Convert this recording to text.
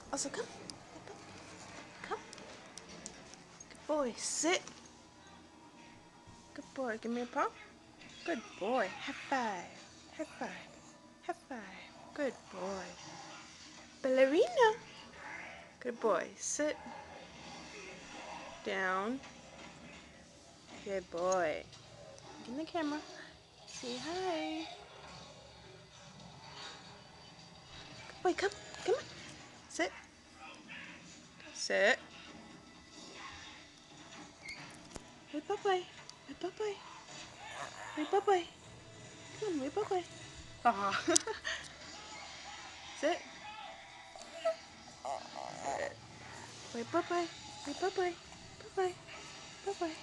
Also, come. Come. Good boy. Sit. Good boy. Give me a paw. Good boy. High five. High five. High five. Good boy. Ballerina. Good boy. Sit. Down. Good boy. Look in the camera. Say hi. Good boy. Come. Come on. Sit. Sit. Wait, bye-bye. Wait, bye-bye. Wait, bye-bye. Come on, wait, bye-bye. Aw. Sit. Wait, bye-bye. Wait, bye-bye. Bye-bye. Bye-bye.